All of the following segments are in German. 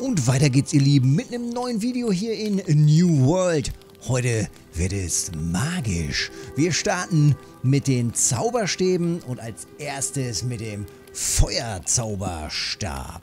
Und weiter geht's, ihr Lieben, mit einem neuen Video hier in New World. Heute wird es magisch. Wir starten mit den Zauberstäben und als erstes mit dem Feuerzauberstab.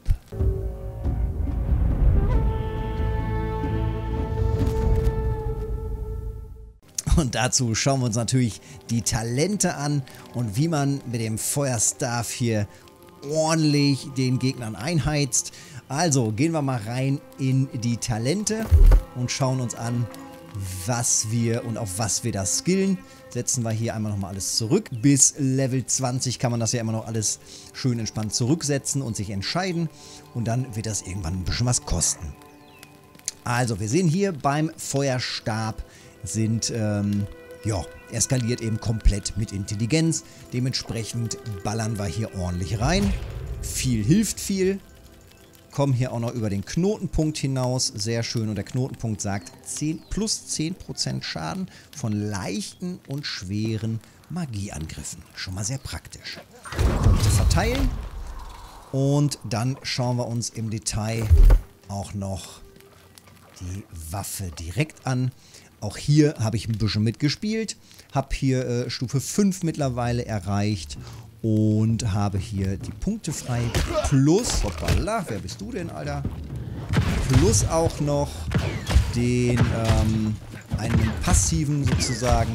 Und dazu schauen wir uns natürlich die Talente an und wie man mit dem Feuerstaff hier ordentlich den Gegnern einheizt. Also gehen wir mal rein in die Talente und schauen uns an, was wir und auf was wir das skillen. Setzen wir hier einmal nochmal alles zurück. Bis Level 20 kann man das ja immer noch alles schön entspannt zurücksetzen und sich entscheiden. Und dann wird das irgendwann ein bisschen was kosten. Also wir sehen hier beim Feuerstab sind, ja, er skaliert eben komplett mit Intelligenz. Dementsprechend ballern wir hier ordentlich rein. Viel hilft viel. Kommen hier auch noch über den Knotenpunkt hinaus. Sehr schön. Und der Knotenpunkt sagt plus 10% Schaden von leichten und schweren Magieangriffen. Schon mal sehr praktisch. Punkte verteilen. Und dann schauen wir uns im Detail auch noch die Waffe direkt an. Auch hier habe ich ein bisschen mitgespielt. Habe hier Stufe 5 mittlerweile erreicht. Und habe hier die Punkte frei. Plus, hoppala, wer bist du denn, Alter? Plus auch noch den, einen passiven sozusagen.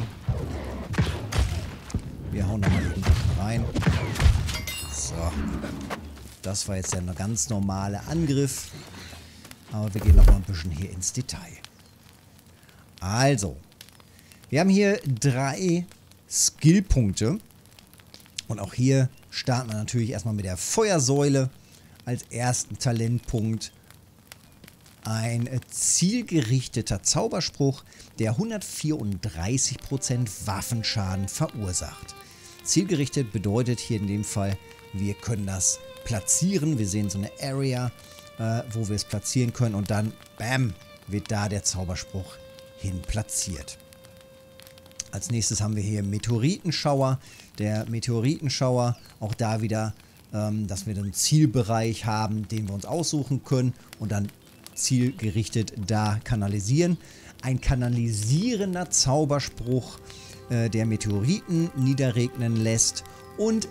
Wir hauen nochmal eben rein. So. Das war jetzt ja ein ganz normaler Angriff. Aber wir gehen nochmal ein bisschen hier ins Detail. Also. Wir haben hier 3 Skillpunkte. Und auch hier starten wir natürlich erstmal mit der Feuersäule als ersten Talentpunkt. Ein zielgerichteter Zauberspruch, der 134% Waffenschaden verursacht. Zielgerichtet bedeutet hier in dem Fall, wir können das platzieren. Wir sehen so eine Area, wo wir es platzieren können und dann, bam, wird da der Zauberspruch hin platziert. Als nächstes haben wir hier Meteoritenschauer. Der Meteoritenschauer, auch da wieder, dass wir einen Zielbereich haben, den wir uns aussuchen können und dann zielgerichtet da kanalisieren. Ein kanalisierender Zauberspruch, der Meteoriten niederregnen lässt und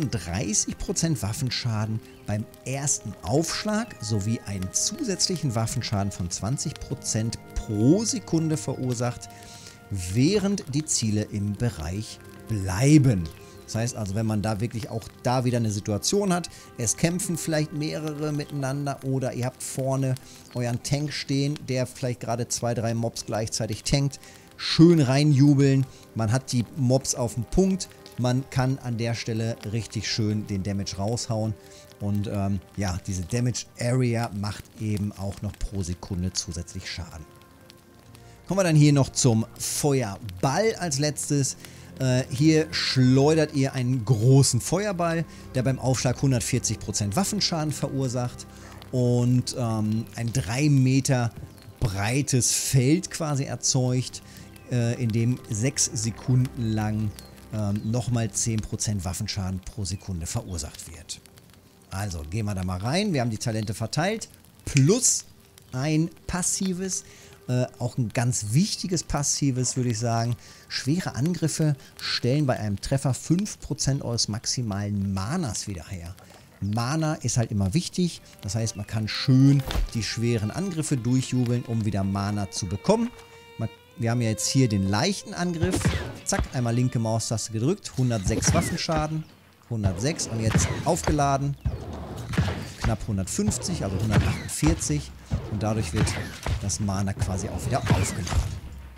34% Waffenschaden beim ersten Aufschlag sowie einen zusätzlichen Waffenschaden von 20% pro Sekunde verursacht, während die Ziele im Bereich bleiben. Das heißt also, wenn man da wirklich auch da wieder eine Situation hat, es kämpfen vielleicht mehrere miteinander oder ihr habt vorne euren Tank stehen, der vielleicht gerade 2, 3 Mobs gleichzeitig tankt, schön reinjubeln, man hat die Mobs auf dem Punkt, man kann an der Stelle richtig schön den Damage raushauen und ja, diese Damage Area macht eben auch noch pro Sekunde zusätzlich Schaden. Kommen wir dann hier noch zum Feuerball als letztes. Hier schleudert ihr einen großen Feuerball, der beim Aufschlag 140% Waffenschaden verursacht und ein 3 Meter breites Feld quasi erzeugt, in dem 6 Sekunden lang nochmal 10% Waffenschaden pro Sekunde verursacht wird. Also gehen wir da mal rein. Wir haben die Talente verteilt plus ein passives. Auch ein ganz wichtiges Passives, würde ich sagen. Schwere Angriffe stellen bei einem Treffer 5% eures maximalen Manas wieder her. Mana ist halt immer wichtig. Das heißt, man kann schön die schweren Angriffe durchjubeln, um wieder Mana zu bekommen. Wir haben ja jetzt hier den leichten Angriff. Zack, einmal linke Maustaste gedrückt. 106 Waffenschaden. 106 und jetzt aufgeladen. Knapp 150, also 148. Und dadurch wird das Mana quasi auch wieder aufgeladen.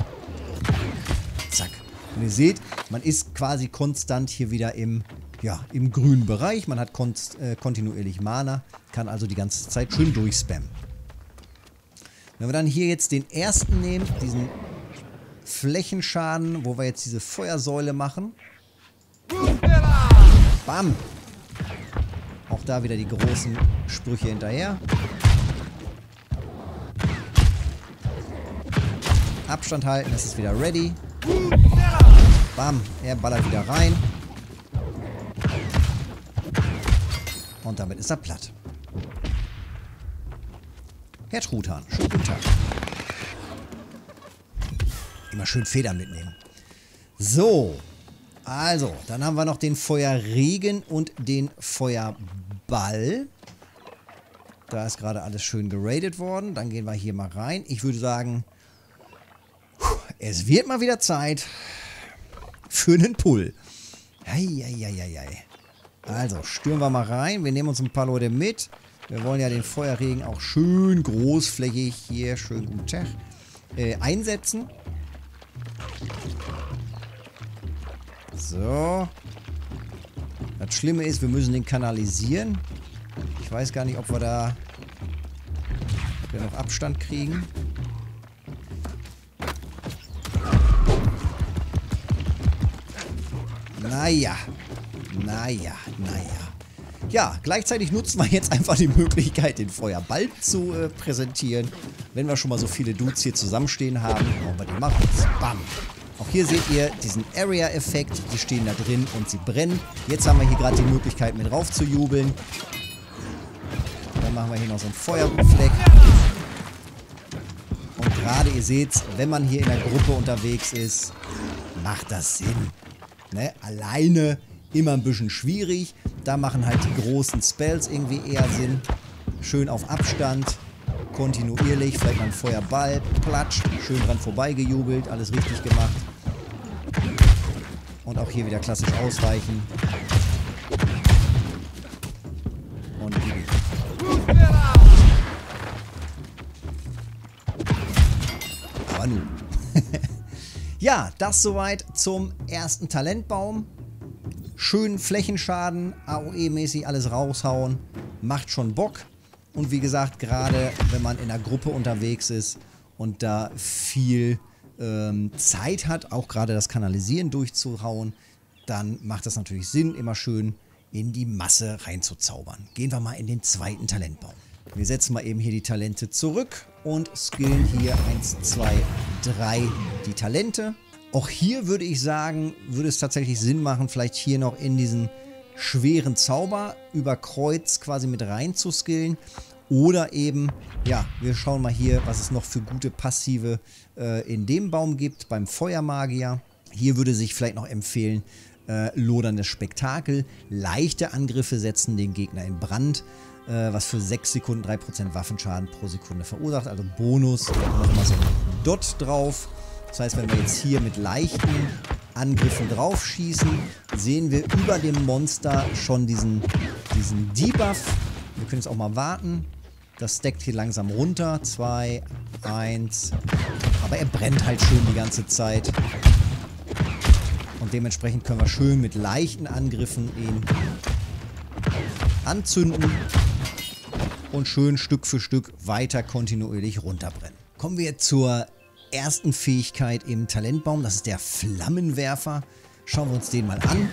Zack. Und ihr seht, man ist quasi konstant hier wieder im grünen Bereich. Man hat kontinuierlich Mana, kann also die ganze Zeit schön durchspammen. Wenn wir dann hier jetzt den ersten nehmen, diesen Flächenschaden, wo wir jetzt diese Feuersäule machen. Bam! Auch da wieder die großen Sprüche hinterher. Abstand halten, das ist wieder ready. Bam, er ballert wieder rein. Und damit ist er platt. Herr Truthahn, schönen guten Tag. Immer schön Federn mitnehmen. So, also, dann haben wir noch den Feuerregen und den Feuerball. Da ist gerade alles schön geradet worden. Dann gehen wir hier mal rein. Ich würde sagen, es wird mal wieder Zeit für einen Pull. Eieieiei. Also, stürmen wir mal rein. Wir nehmen uns ein paar Leute mit. Wir wollen ja den Feuerregen auch schön großflächig hier, schön guten Tag, einsetzen. So. Das Schlimme ist, wir müssen den kanalisieren. Ich weiß gar nicht, ob wir da noch Abstand kriegen. Naja. Ja, gleichzeitig nutzen wir jetzt einfach die Möglichkeit, den Feuerball zu präsentieren. Wenn wir schon mal so viele Dudes hier zusammenstehen haben, wollen wir den machen. Bam. Auch hier seht ihr diesen Area-Effekt. Die stehen da drin und sie brennen. Jetzt haben wir hier gerade die Möglichkeit, mit rauf zu jubeln. Dann machen wir hier noch so einen Feuerfleck. Und gerade, ihr seht, wenn man hier in der Gruppe unterwegs ist, macht das Sinn. Ne? Alleine immer ein bisschen schwierig. Da machen halt die großen Spells irgendwie eher Sinn. Schön auf Abstand, kontinuierlich, vielleicht mal ein Feuerball, platsch, schön dran vorbeigejubelt, alles richtig gemacht. Und auch hier wieder klassisch ausweichen. Und aber nun. Ja, das soweit zum ersten Talentbaum. Schön Flächenschaden, AOE-mäßig alles raushauen. Macht schon Bock. Und wie gesagt, gerade wenn man in einer Gruppe unterwegs ist und da viel Zeit hat, auch gerade das Kanalisieren durchzuhauen, dann macht das natürlich Sinn, immer schön in die Masse reinzuzaubern. Gehen wir mal in den zweiten Talentbaum. Wir setzen mal eben hier die Talente zurück und skillen hier 1, 2, 3 die Talente. Auch hier würde ich sagen, würde es tatsächlich Sinn machen, vielleicht hier noch in diesen schweren Zauber über Kreuz quasi mit rein zu skillen. Oder eben, ja, wir schauen mal hier, was es noch für gute Passive in dem Baum gibt, beim Feuermagier. Hier würde sich vielleicht noch empfehlen, loderndes Spektakel. Leichte Angriffe setzen den Gegner in Brand, was für 6 Sekunden 3% Waffenschaden pro Sekunde verursacht. Also Bonus, nochmal so ein Dot drauf. Das heißt, wenn wir jetzt hier mit leichten Angriffen drauf schießen, sehen wir über dem Monster schon diesen Debuff. Wir können jetzt auch mal warten. Das stackt hier langsam runter. 2, 1. Aber er brennt halt schön die ganze Zeit. Und dementsprechend können wir schön mit leichten Angriffen ihn anzünden und schön Stück für Stück weiter kontinuierlich runterbrennen. Kommen wir jetzt zur ersten Fähigkeit im Talentbaum. Das ist der Flammenwerfer. Schauen wir uns den mal an.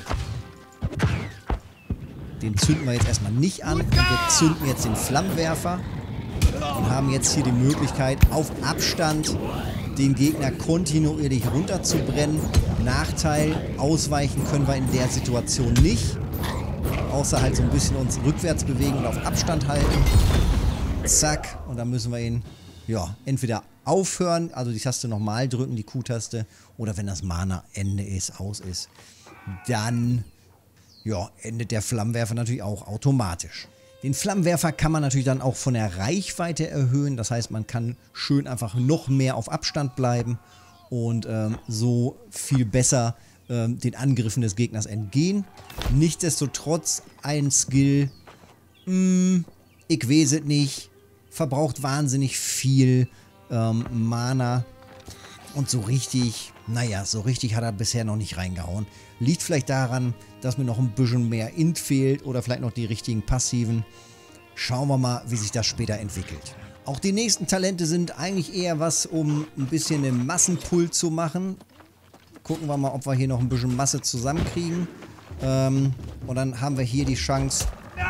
Den zünden wir jetzt erstmal nicht an. Und wir zünden jetzt den Flammenwerfer. Und haben jetzt hier die Möglichkeit, auf Abstand den Gegner kontinuierlich runterzubrennen. Nachteil, ausweichen können wir in der Situation nicht. Außer halt so ein bisschen uns rückwärts bewegen und auf Abstand halten. Zack. Und dann müssen wir ihn, ja, entweder aufhören, also die Taste nochmal drücken, die Q-Taste. Oder wenn das Mana-Ende ist, aus ist, dann, ja, endet der Flammenwerfer natürlich auch automatisch. Den Flammenwerfer kann man natürlich dann auch von der Reichweite erhöhen. Das heißt, man kann schön einfach noch mehr auf Abstand bleiben und so viel besser den Angriffen des Gegners entgehen. Nichtsdestotrotz ein Skill, ich weiß es nicht, verbraucht wahnsinnig viel Mana und so richtig, naja, so richtig hat er bisher noch nicht reingehauen. Liegt vielleicht daran, dass mir noch ein bisschen mehr Int fehlt oder vielleicht noch die richtigen Passiven. Schauen wir mal, wie sich das später entwickelt. Auch die nächsten Talente sind eigentlich eher was, um ein bisschen einen Massenpull zu machen. Gucken wir mal, ob wir hier noch ein bisschen Masse zusammenkriegen. Und dann haben wir hier die Chance,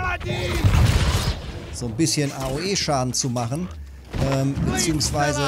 so ein bisschen AOE-Schaden zu machen. Beziehungsweise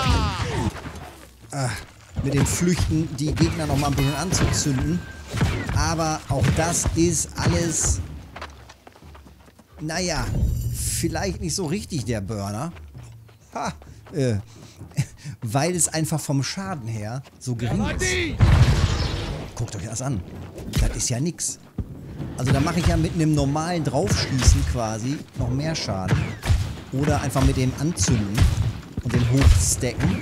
mit den Flüchten die Gegner noch mal ein bisschen anzuzünden. Aber auch das ist alles, naja, vielleicht nicht so richtig der Burner. Ha! Weil es einfach vom Schaden her so gering ist. Guckt euch das an. Das ist ja nix. Also da mache ich ja mit einem normalen Draufschießen quasi noch mehr Schaden. Oder einfach mit dem Anzünden und dem Hochstacken.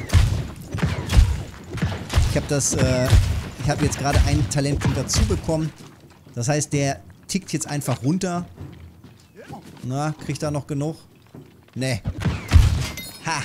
Ich habe jetzt gerade einen Talentpunkt dazu bekommen. Das heißt, der tickt jetzt einfach runter. Na, kriegt er noch genug? Nee. Ha!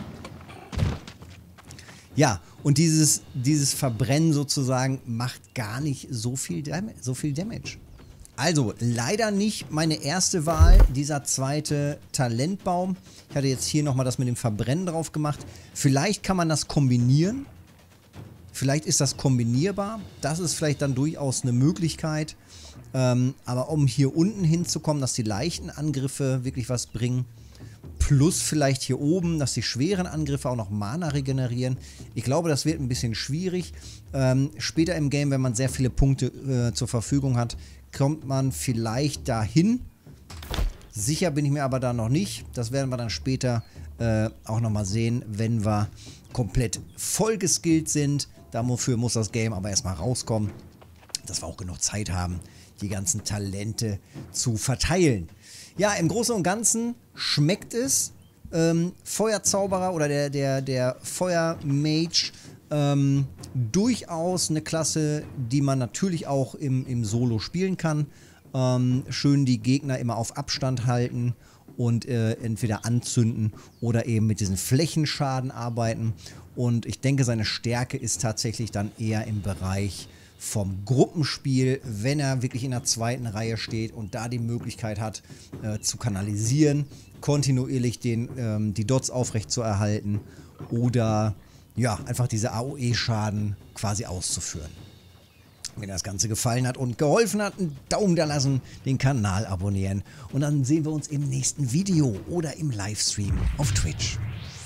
Ja, und dieses Verbrennen sozusagen macht gar nicht so viel Damage. Also, leider nicht meine erste Wahl, dieser zweite Talentbaum. Ich hatte jetzt hier nochmal das mit dem Verbrennen drauf gemacht. Vielleicht kann man das kombinieren. Vielleicht ist das kombinierbar. Das ist vielleicht dann durchaus eine Möglichkeit. Aber um hier unten hinzukommen, dass die leichten Angriffe wirklich was bringen, plus vielleicht hier oben, dass die schweren Angriffe auch noch Mana regenerieren. Ich glaube, das wird ein bisschen schwierig. Später im Game, wenn man sehr viele Punkte zur Verfügung hat, kommt man vielleicht dahin. Sicher bin ich mir aber da noch nicht. Das werden wir dann später auch nochmal sehen, wenn wir komplett voll geskillt sind. Dafür muss das Game aber erstmal rauskommen, dass wir auch genug Zeit haben, die ganzen Talente zu verteilen. Ja, im Großen und Ganzen schmeckt es. Feuerzauberer oder der Feuermage, durchaus eine Klasse, die man natürlich auch im Solo spielen kann. Schön die Gegner immer auf Abstand halten und entweder anzünden oder eben mit diesen Flächenschaden arbeiten. Und ich denke, seine Stärke ist tatsächlich dann eher im Bereich vom Gruppenspiel, wenn er wirklich in der zweiten Reihe steht und da die Möglichkeit hat zu kanalisieren, kontinuierlich die Dots aufrecht zu erhalten oder ja, einfach diese AOE-Schaden quasi auszuführen. Wenn das Ganze gefallen hat und geholfen hat, einen Daumen da lassen, den Kanal abonnieren und dann sehen wir uns im nächsten Video oder im Livestream auf Twitch.